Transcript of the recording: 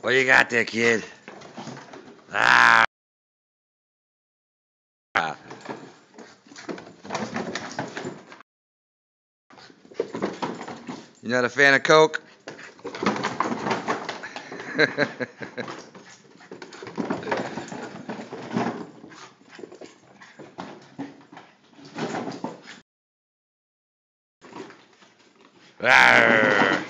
What you got there, kid? Ah. You not a fan of Coke? Arr.